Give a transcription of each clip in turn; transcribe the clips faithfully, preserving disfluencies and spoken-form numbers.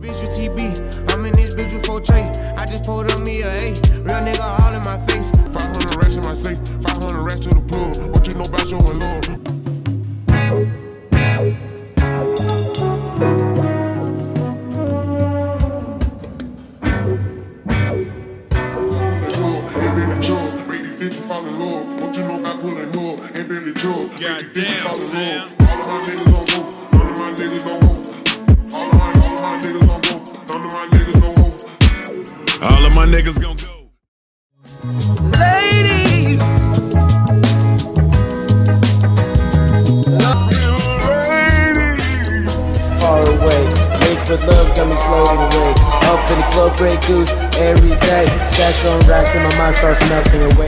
Bitch with T B, I'm in this bitch with four tray. I just pulled up me a A, real nigga all in my face. five hundred racks in my safe, five hundred racks to the plug. What you know about your love? Goddamn, Sam. All of my niggas gon' go. None of my niggas gon' hold. All of my, all of my niggas gon' go. None of my niggas gon' hold. All of my niggas gon' go. Ladies, ladies, far away. Make for love got me floating away. Up in the club, break goose every day. Stacks on rack and my mind starts melting away.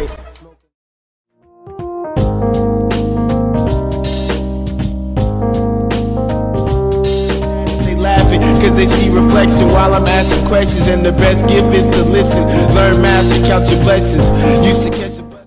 cause they see reflection while I'm asking questions. And the best gift is to listen. Learn math to count your blessings. Used to catch a bus.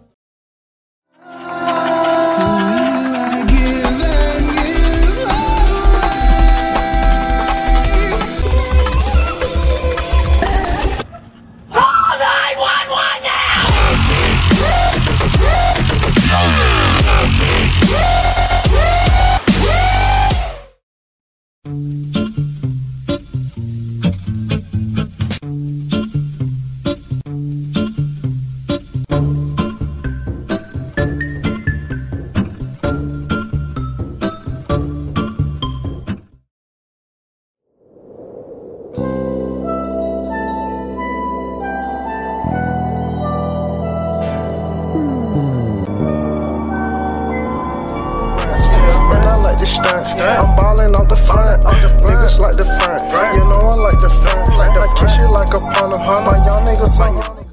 I'm ballin' off the front, niggas like the front. You know I like the front. I kiss you like a punter. My young niggas, my young niggas.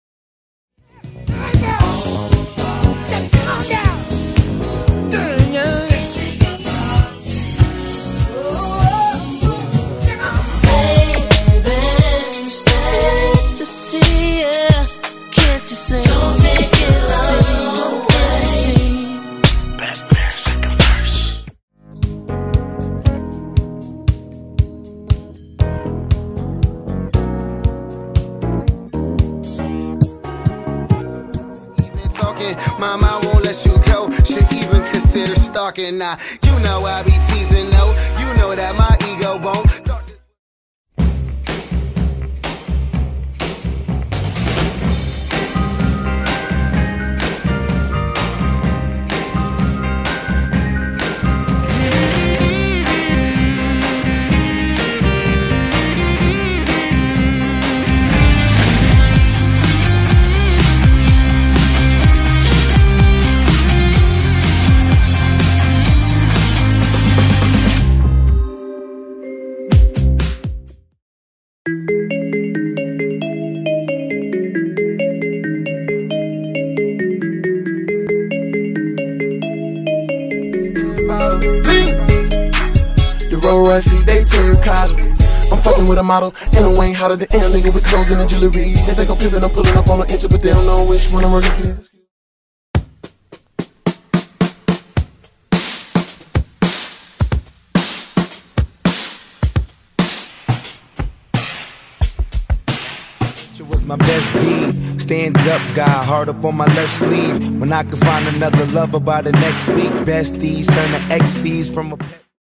Mama, I won't let you go. Should even consider stalking. Nah, you know I be teasing, no. You know that my ego won't. The road run, see they turn cosmic. I'm fucking with a model, and I ain't hotter than air nigga with clothes and jewelry. They think I'm pimping, I'm pulling up on the inch, but they don't know which one I'm working for. Was my best deed. Stand up guy, hard up on my left sleeve. When I could find another lover by the next week. Besties turn to X Cs from a pet.